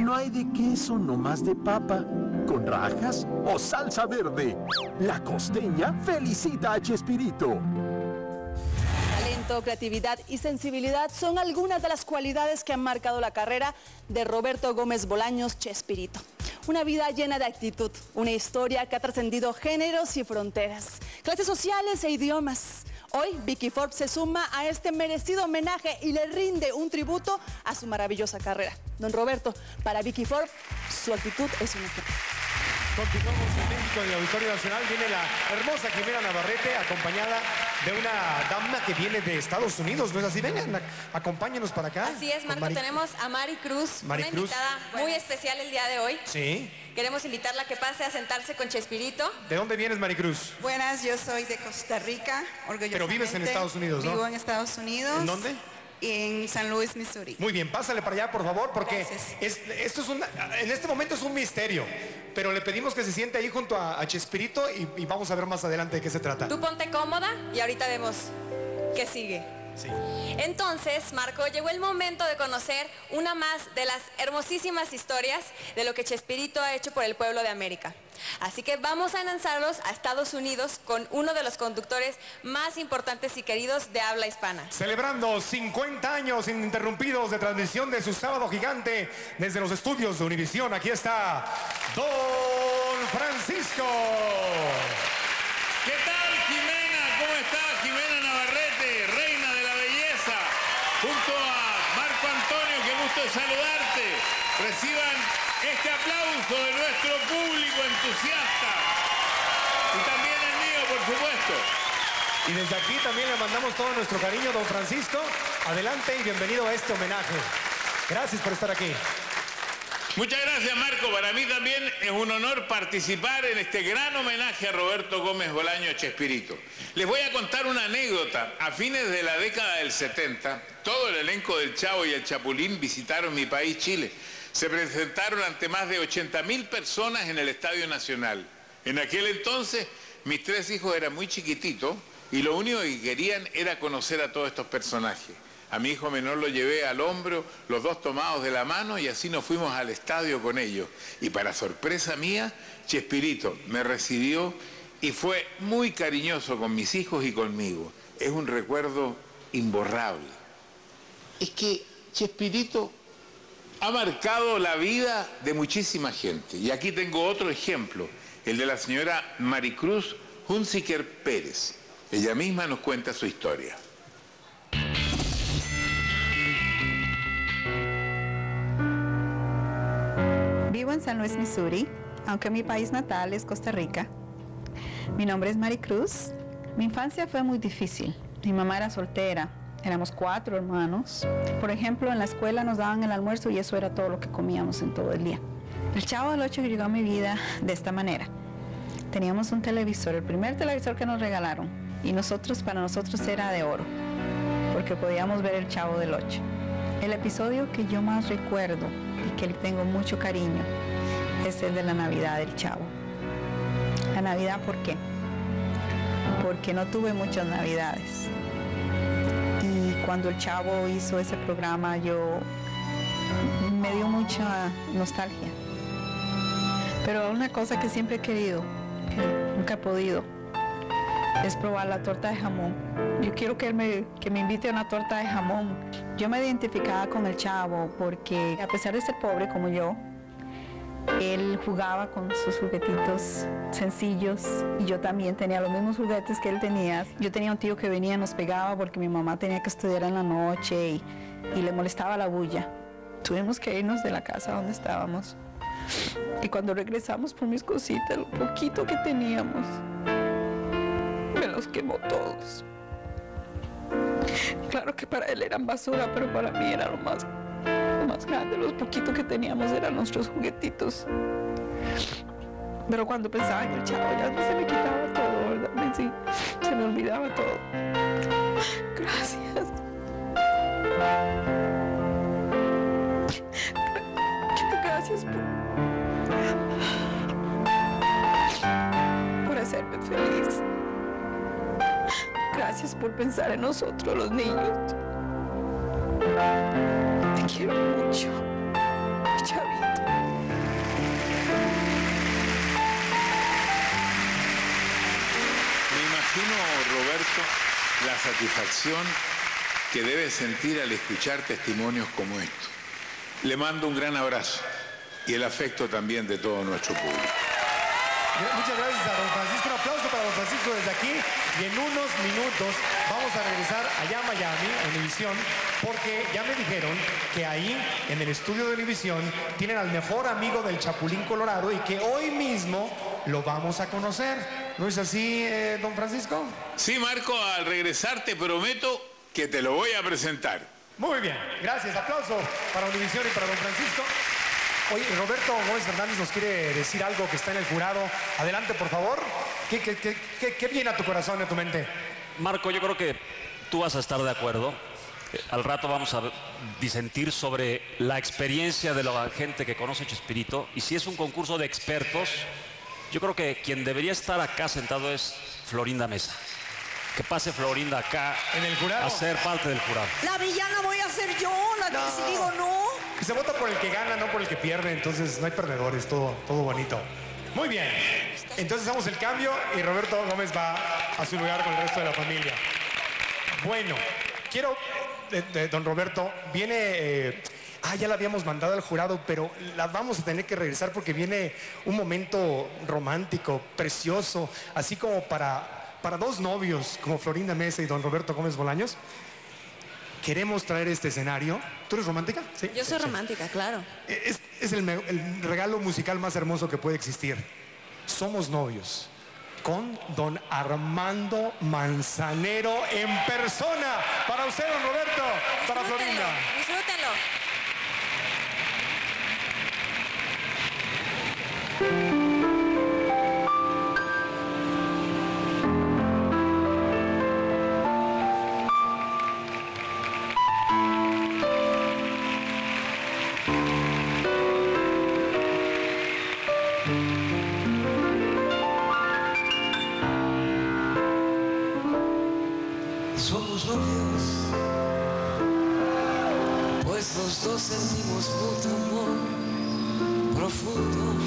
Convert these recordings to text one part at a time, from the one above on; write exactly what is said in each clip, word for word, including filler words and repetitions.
no hay de queso, nomás de papa, con rajas o salsa verde. La Costeña felicita a Chespirito. Talento, creatividad y sensibilidad son algunas de las cualidades que han marcado la carrera de Roberto Gómez Bolaños Chespirito. Una vida llena de actitud, una historia que ha trascendido géneros y fronteras, clases sociales e idiomas. Hoy, Vicky Forbes se suma a este merecido homenaje y le rinde un tributo a su maravillosa carrera. Don Roberto, para Vicky Forbes, su actitud es un ejemplo. Continuamos en México, en el Auditorio Nacional. Viene la hermosa Jimena Navarrete, acompañada de una dama que viene de Estados Unidos, ¿no es así? Vengan, acompáñenos para acá. Así es, Marco. Mari... Tenemos a Mari Cruz, Mari una Cruz. invitada muy especial el día de hoy. Sí. Queremos invitarla a que pase a sentarse con Chespirito. ¿De dónde vienes, Maricruz? Buenas, yo soy de Costa Rica, orgullosamente. Pero vives en Estados Unidos, ¿no? Vivo en Estados Unidos. ¿En dónde? En San Luis, Missouri. Muy bien, pásale para allá, por favor, porque es, esto es una, en este momento es un misterio. Pero le pedimos que se siente ahí junto a, a Chespirito y, y vamos a ver más adelante de qué se trata. Tú ponte cómoda y ahorita vemos qué sigue. Sí. Entonces, Marco, llegó el momento de conocer una más de las hermosísimas historias de lo que Chespirito ha hecho por el pueblo de América. Así que vamos a lanzarlos a Estados Unidos con uno de los conductores más importantes y queridos de habla hispana. Celebrando cincuenta años ininterrumpidos de transmisión de su Sábado Gigante desde los estudios de Univisión, aquí está Don Francisco. ¿Qué tal, Jimena? ¿Cómo está Jimena Navarrete, reina de la belleza? Junto a Marco Antonio, qué gusto de saludarte. Reciban este aplauso de nuestro público entusiasta. Y también el mío, por supuesto. Y desde aquí también le mandamos todo nuestro cariño, don Francisco. Adelante y bienvenido a este homenaje. Gracias por estar aquí. Muchas gracias, Marco. Para mí también es un honor participar en este gran homenaje a Roberto Gómez Bolaños Chespirito. Les voy a contar una anécdota. A fines de la década del setenta, todo el elenco del Chavo y el Chapulín visitaron mi país, Chile. Se presentaron ante más de ochenta mil personas en el Estadio Nacional. En aquel entonces, mis tres hijos eran muy chiquititos y lo único que querían era conocer a todos estos personajes. A mi hijo menor lo llevé al hombro, los dos tomados de la mano, y así nos fuimos al estadio con ellos. Y para sorpresa mía, Chespirito me recibió y fue muy cariñoso con mis hijos y conmigo. Es un recuerdo imborrable. Es que Chespirito ha marcado la vida de muchísima gente. Y aquí tengo otro ejemplo, el de la señora Maricruz Hunziker Pérez. Ella misma nos cuenta su historia. Vivo en San Luis, Missouri, aunque mi país natal es Costa Rica. Mi nombre es Maricruz. Mi infancia fue muy difícil. Mi mamá era soltera. Éramos cuatro hermanos. Por ejemplo, en la escuela nos daban el almuerzo y eso era todo lo que comíamos en todo el día. El Chavo del Ocho llegó a mi vida de esta manera. Teníamos un televisor, el primer televisor que nos regalaron. Y nosotros, para nosotros era de oro, porque podíamos ver el Chavo del Ocho. El episodio que yo más recuerdo y que le tengo mucho cariño es el de la Navidad del Chavo. La Navidad, ¿por qué? Porque no tuve muchas Navidades. Y cuando el Chavo hizo ese programa, yo me dio mucha nostalgia. Pero una cosa que siempre he querido, que nunca he podido, es probar la torta de jamón. Yo quiero que él me, que me invite a una torta de jamón. Yo me identificaba con el Chavo porque, a pesar de ser pobre como yo, él jugaba con sus juguetitos sencillos y yo también tenía los mismos juguetes que él tenía. Yo tenía un tío que venía y nos pegaba porque mi mamá tenía que estudiar en la noche y, y le molestaba la bulla. Tuvimos que irnos de la casa donde estábamos. Y cuando regresamos por mis cositas, lo poquito que teníamos, me los quemó todos. Claro que para él eran basura, pero para mí era lo más, lo más grande. Los poquitos que teníamos eran nuestros juguetitos. Pero cuando pensaba en el Chavo, ya no se me quitaba todo, ¿verdad? Sí, se me olvidaba todo. Gracias. Gracias por, por hacerme feliz. Gracias por pensar en nosotros, los niños. Te quiero mucho, Chavito. la satisfacción que debes sentir al escuchar testimonios como estos. Le mando un gran abrazo y el afecto también de todo nuestro público. Muchas gracias a don Francisco. Un aplauso para don Francisco desde aquí. Y en unos minutos vamos a regresar allá a Miami, a Univisión, porque ya me dijeron que ahí, en el estudio de Univisión, tienen al mejor amigo del Chapulín Colorado y que hoy mismo lo vamos a conocer. ¿No es así, eh, don Francisco? Sí, Marco, al regresar te prometo que te lo voy a presentar. Muy bien, gracias. Aplauso para Univisión y para don Francisco. Oye, Roberto Gómez Fernández nos quiere decir algo que está en el jurado. Adelante, por favor. ¿Qué, qué, qué, qué, qué viene a tu corazón y a tu mente? Marco, yo creo que tú vas a estar de acuerdo. Eh, al rato vamos a disentir sobre la experiencia de la gente que conoce Chespirito. Y si es un concurso de expertos, yo creo que quien debería estar acá sentado es Florinda Mesa. Que pase Florinda acá ¿En el jurado? a ser parte del jurado. La villana voy a ser yo, la que No. si digo no. Se vota por el que gana, no por el que pierde, entonces no hay perdedores, todo, todo bonito. Muy bien, entonces hacemos el cambio y Roberto Gómez va a su lugar con el resto de la familia. Bueno, quiero, de, de, don Roberto, viene, eh, ah, ya la habíamos mandado al jurado, pero la vamos a tener que regresar porque viene un momento romántico, precioso, así como para, para dos novios, como Florinda Mesa y don Roberto Gómez Bolaños. Queremos traer este escenario. ¿Tú eres romántica? Sí. Yo soy Sí. romántica, claro. Es, es el, me- el regalo musical más hermoso que puede existir. Somos novios con don Armando Manzanero en persona. Para usted, don Roberto, para Florinda. Disfrútenlo. Somos novios, pues los dos sentimos mucho amor profundo.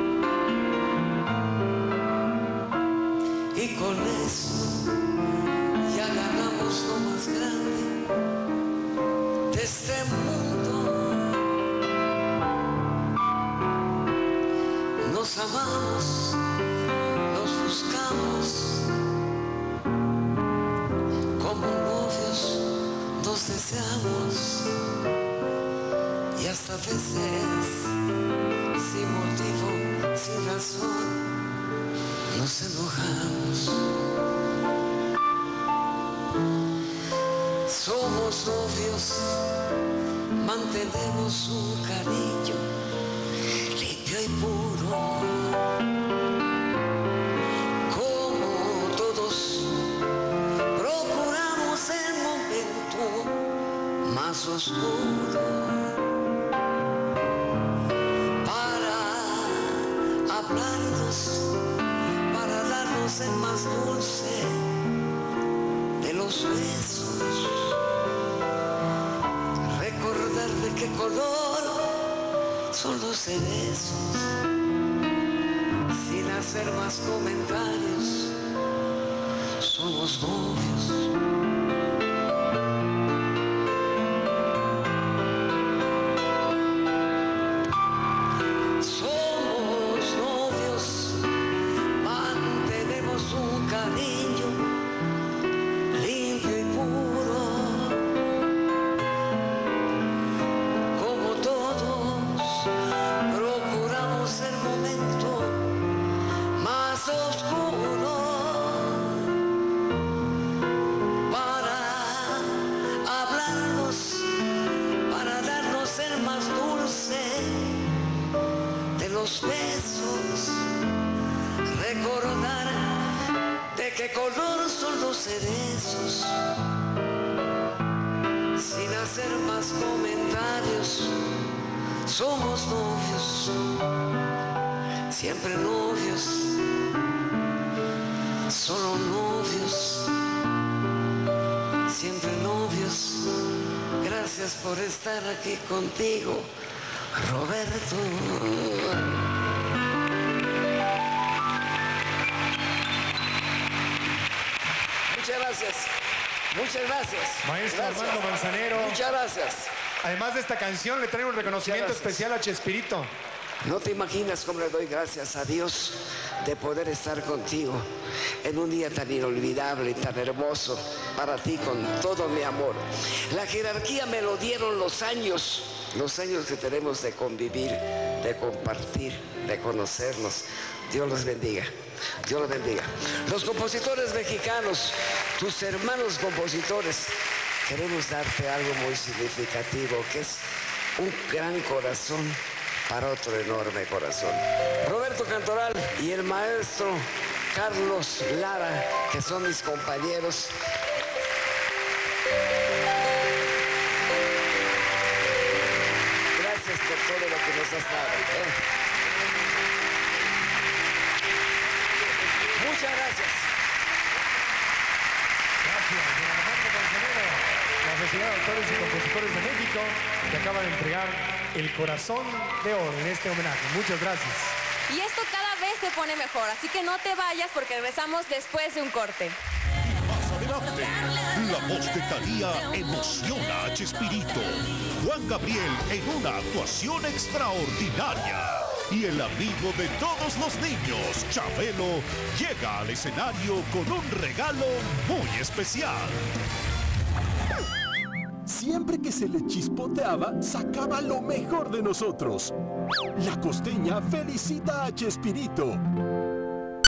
Y con eso ya ganamos lo más grande de este mundo. Nos amamos, nos buscamos. Como novios nos deseamos y hasta veces sin motivo, sin razón nos enojamos. Somos novios, mantenemos un cariño limpio y puro. Como todos procuramos el momento más oscuro para hablarnos, para darnos el más dulce de los besos, recordar de qué color son los cerezos, sin hacer más comentarios. Somos novios. Somos novios, mantenemos un cariño limpio y puro. Como todos, procuramos el momento más oscuro para hablarnos, para darnos el más dulce de los besos, recordar de qué color son los cerezos, sin hacer más comentarios. Somos novios, siempre novios, solo novios, siempre novios. Gracias por estar aquí contigo, Roberto. Muchas gracias. Muchas gracias. Maestro Gracias. Armando Manzanero. Muchas gracias. Además de esta canción, le traemos un reconocimiento especial a Chespirito. No te imaginas cómo le doy gracias a Dios de poder estar contigo en un día tan inolvidable y tan hermoso para ti con todo mi amor. La jerarquía me lo dieron los años, los años que tenemos de convivir, de compartir, de conocernos. Dios los bendiga. Dios los bendiga. Los compositores mexicanos, tus hermanos compositores, queremos darte algo muy significativo, que es un gran corazón para otro enorme corazón. Roberto Cantoral y el maestro Carlos Lara, que son mis compañeros. Gracias por todo lo que nos has dado. ¿eh? Muchas gracias. Gracias, don Armando Manzanero, la Sociedad de Autores y Compositores de México, que acaba de entregar el corazón de oro en este homenaje. Muchas gracias. Y esto cada vez se pone mejor, así que no te vayas porque regresamos después de un corte. Más adelante, la voz de Thalía emociona a Chespirito. Juan Gabriel en una actuación extraordinaria. Y el amigo de todos los niños, Chabelo, llega al escenario con un regalo muy especial. Siempre que se le chispoteaba, sacaba lo mejor de nosotros. La Costeña felicita a Chespirito.